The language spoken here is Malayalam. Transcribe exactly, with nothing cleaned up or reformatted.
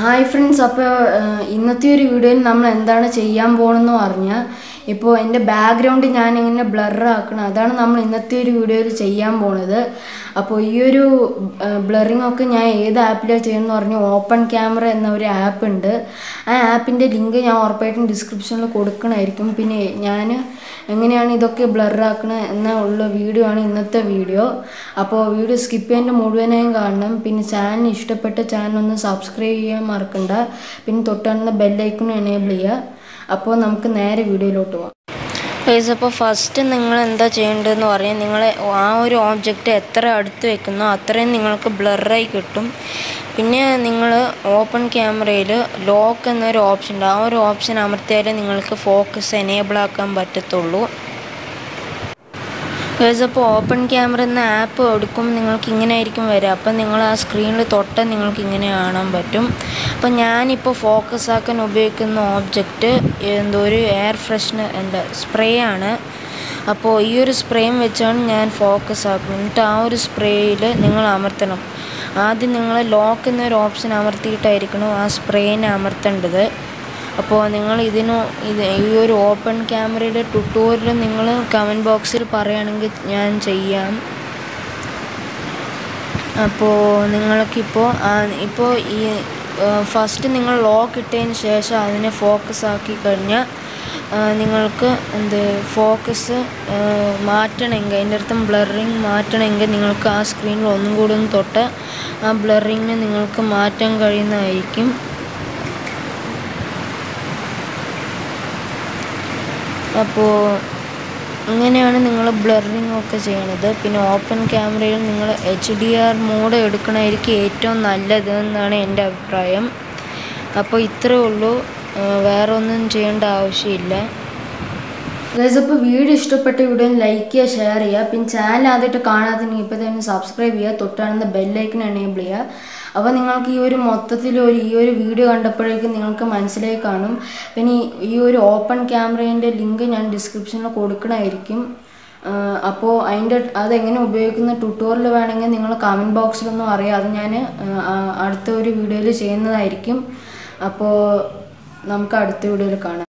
ഹായ് ഫ്രണ്ട്സ്, അപ്പോൾ ഇന്നത്തെ ഒരു വീഡിയോയിൽ നമ്മൾ എന്താണ് ചെയ്യാൻ പോകണമെന്ന് പറഞ്ഞാൽ ഇപ്പോൾ എൻ്റെ ബാക്ക്ഗ്രൗണ്ട് ഞാൻ ഇങ്ങനെ ബ്ലറാക്കണം. അതാണ് നമ്മൾ ഇന്നത്തെ ഒരു വീഡിയോയിൽ ചെയ്യാൻ പോണത്. അപ്പോൾ ഈ ഒരു ബ്ലറിംഗ് ഒക്കെ ഞാൻ ഏത് ആപ്പിലാണ് ചെയ്യുന്നതെന്ന് പറഞ്ഞാൽ ഓപ്പൺ ക്യാമറ എന്ന ഒരു ആപ്പ് ഉണ്ട്. ആ ആപ്പിൻ്റെ ലിങ്ക് ഞാൻ ഉറപ്പായിട്ടും ഡിസ്ക്രിപ്ഷനിൽ കൊടുക്കണമായിരിക്കും. പിന്നെ ഞാൻ എങ്ങനെയാണ് ഇതൊക്കെ ബ്ലറാക്കണത് എന്നുള്ള വീഡിയോ ആണ് ഇന്നത്തെ വീഡിയോ. അപ്പോൾ വീഡിയോ സ്കിപ്പ് ചെയ്യേണ്ട മുഴുവനായും കാണണം. പിന്നെ ചാനൽ ഇഷ്ടപ്പെട്ട ചാനൽ ഒന്ന് സബ്സ്ക്രൈബ് ചെയ്യാൻ മറക്കണ്ട. പിന്നെ തൊട്ടാണെന്ന ബെല്ലൈക്കണും എനേബിൾ ചെയ്യുക. അപ്പോൾ നമുക്ക് നേരെ വീഡിയോയിലോട്ട് പോകാം. ഗൈസ്, അപ്പോൾ ഫസ്റ്റ് നിങ്ങൾ എന്താ ചെയ്യേണ്ടതെന്ന് പറയാൻ, നിങ്ങൾ ആ ഒരു ഓബ്ജക്റ്റ് എത്ര അടുത്ത് വെക്കുന്നോ അത്രയും നിങ്ങൾക്ക് ബ്ലറായി കിട്ടും. പിന്നെ നിങ്ങൾ ഓപ്പൺ ക്യാമറയിൽ ലോക്ക് എന്നൊരു ഓപ്ഷൻ ഉണ്ട്. ആ ഒരു ഓപ്ഷൻ അമർത്തിയാലേ നിങ്ങൾക്ക് ഫോക്കസ് എനേബിൾ ആക്കാൻ പറ്റത്തുള്ളൂ. ഗൈസ്, അപ്പോൾ ഓപ്പൺ ക്യാമറ എന്ന ആപ്പ് എടുക്കുമ്പോൾ നിങ്ങൾക്ക് ഇങ്ങനെ ആയിരിക്കും വരിക. അപ്പം നിങ്ങൾ ആ സ്ക്രീനിൽ തൊട്ടാൽ നിങ്ങൾക്ക് ഇങ്ങനെ കാണാൻ പറ്റും. അപ്പം ഞാനിപ്പോൾ ഫോക്കസ് ആക്കാൻ ഉപയോഗിക്കുന്ന ഓബ്ജക്റ്റ് എന്തോ ഒരു എയർ ഫ്രഷ്നർ എന്താ സ്പ്രേ ആണ്. അപ്പോൾ ഈ ഒരു സ്പ്രേയും വെച്ചാണ് ഞാൻ ഫോക്കസ് ആക്കുന്നത്. എന്നിട്ട് ആ ഒരു സ്പ്രേയിൽ നിങ്ങൾ അമർത്തണം. ആദ്യം നിങ്ങൾ ലോക്ക് എന്നൊരു ഓപ്ഷൻ അമർത്തിയിട്ടായിരിക്കണം ആ സ്പ്രേനെ അമർത്തേണ്ടത്. അപ്പോൾ നിങ്ങൾ ഇതിന് ഇത് ഈ ഒരു ഓപ്പൺ ക്യാമറയുടെ ട്യൂട്ടോറിയൽ നിങ്ങൾ കമൻറ്റ് ബോക്സിൽ പറയുകയാണെങ്കിൽ ഞാൻ ചെയ്യാം. അപ്പോൾ നിങ്ങൾക്കിപ്പോൾ ഇപ്പോൾ ഈ ഫസ്റ്റ് നിങ്ങൾ ലോക്ക് ഇട്ടതിന് ശേഷം അതിനെ ഫോക്കസ് ആക്കി കഴിഞ്ഞാൽ നിങ്ങൾക്ക് എന്ത് ഫോക്കസ് മാറ്റണമെങ്കിൽ അതിൻ്റെ അർത്ഥം ബ്ലറിങ് മാറ്റണമെങ്കിൽ നിങ്ങൾക്ക് ആ സ്ക്രീനിൽ ഒന്നും കൂടി ഒന്ന് തൊട്ട് ആ ബ്ലറിങ്ങിനെ നിങ്ങൾക്ക് മാറ്റാൻ കഴിയുന്നതായിരിക്കും. അപ്പോൾ ഇങ്ങനെയാണ് നിങ്ങൾ ബ്ലറിങ് ഒക്കെ ചെയ്യണത്. പിന്നെ ഓപ്പൺ ക്യാമറയിൽ നിങ്ങൾ എച്ച് ഡി ആർ മോഡ് എടുക്കണമായിരിക്കും ഏറ്റവും നല്ലത് എന്നാണ് എൻ്റെ അഭിപ്രായം. അപ്പോൾ ഇത്രയേ ഉള്ളൂ, വേറെ ഒന്നും ചെയ്യേണ്ട ആവശ്യമില്ല. ഗൈസ്, അപ്പോൾ വീഡിയോ ഇഷ്ടപ്പെട്ട വീഡിയോ ലൈക്ക് ചെയ്യുക, ഷെയർ ചെയ്യുക. പിന്നെ ചാനൽ ആദ്യമായിട്ട് കാണാത്തിനെങ്കിൽ ഇപ്പോൾ തന്നെ സബ്സ്ക്രൈബ് ചെയ്യുക, തൊട്ടാണെന്ന് ബെല്ലൈക്കൺ എനേബിൾ ചെയ്യുക. അപ്പോൾ നിങ്ങൾക്ക് ഈ ഒരു മൊത്തത്തിൽ ഒരു ഈ ഒരു വീഡിയോ കണ്ടപ്പോഴേക്കും നിങ്ങൾക്ക് മനസ്സിലായി കാണും. പിന്നെ ഈ ഒരു ഓപ്പൺ ക്യാമറേൻ്റെ ലിങ്ക് ഞാൻ ഡിസ്ക്രിപ്ഷനിൽ കൊടുക്കണമായിരിക്കും. അപ്പോൾ അതിൻ്റെ അതെങ്ങനെ ഉപയോഗിക്കുന്ന ട്യൂട്ടോറിയൽ വേണമെങ്കിൽ നിങ്ങൾ കമൻറ്റ് ബോക്സിലൊന്നും അറിയാം. അത് ഞാൻ അടുത്ത ഒരു വീഡിയോയിൽ ചെയ്യുന്നതായിരിക്കും. അപ്പോൾ നമുക്ക് അടുത്ത വീഡിയോയിൽ കാണാം.